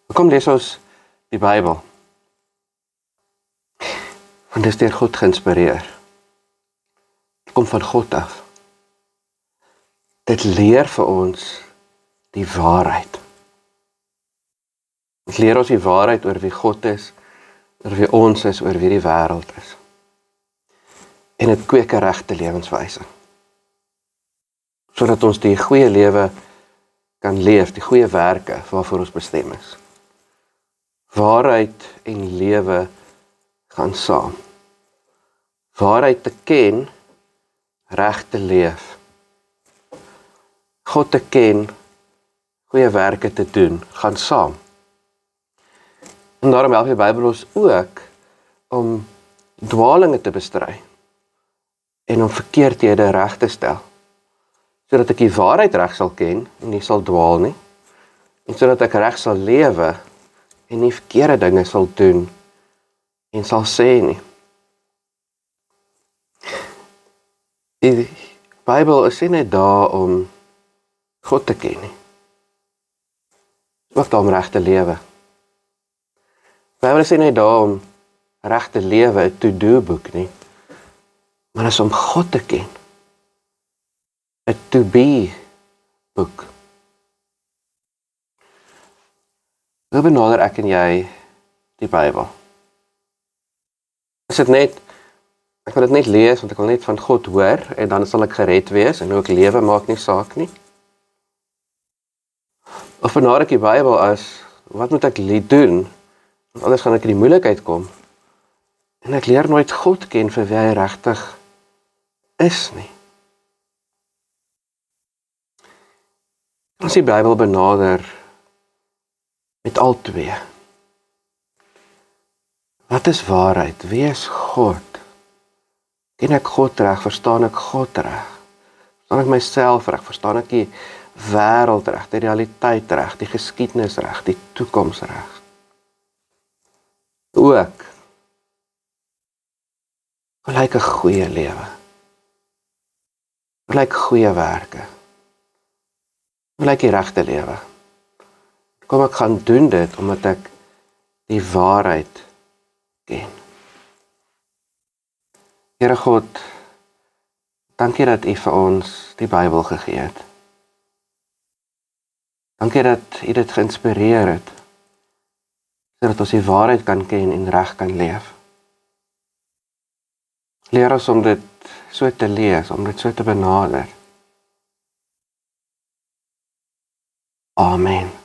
Kom lees ons die Bybel. Want dit is deur God geïnspireer. Dit kom van God af. Dit leer vir ons die waarheid. Dit leer ons die waarheid oor wie God is, oor wie ons is, oor wie die wêreld is. En dit kweek 'n regte lewenswyse. Sodat ons die goeie lewe kan leef, die goeie werke waarvoor ons bestem is. Waarheid en lewe gaan saam. Waarheid te ken, reg te leef. God te ken, goeie werke te doen, gaan saam. En daarom help die Bybel ons ook om dwalinge te bestry en om verkeerdhede reg te stel, sodat ek die waarheid reg sal ken en nie sal dwaal nie, en sodat ek reg sal lewe en nie verkeerde dinge sal doen en sal sê nie. Die Bybel is nie net daar om God te ken nie. Ook daar om reg te lewe. Die Bybel is nie net daar om reg te lewe, 'n to-do boek nie, maar is om God te ken. 'n to-be boek. Hoe benader ek en jy die Bybel? Is dit net, ek wil dit net lees, want ek wil net van God hoor, en dan sal ek gered wees, en hoe ek lewe maak nie saak nie? Of benader ek die Bybel as, wat moet ek doen? Want anders gaan ek in die moeilikheid kom, en ek leer nooit God ken vir wie hy regtig is nie. Ons die Bybel benader met al twee. Wat is waarheid? Wie is God? Ken ek God reg? Verstaan ek God reg? Verstaan ek myself reg? Verstaan ek die wêreld reg? Die realiteit reg? Die geskiedenis reg? Die toekoms reg? Ook, hoe lyk 'n goeie lewe? Hoe lyk goeie werke? Hoe lyk die regte lewe? Kom ek gaan doen dit, omdat ek die waarheid ken. Here God, dankie dat U vir ons die Bybel gegee het. Dankie dat U dit geïnspireer het, sodat ons die waarheid kan ken en reg kan leef. Leer ons om dit so te lees, om dit so te benader. Amen.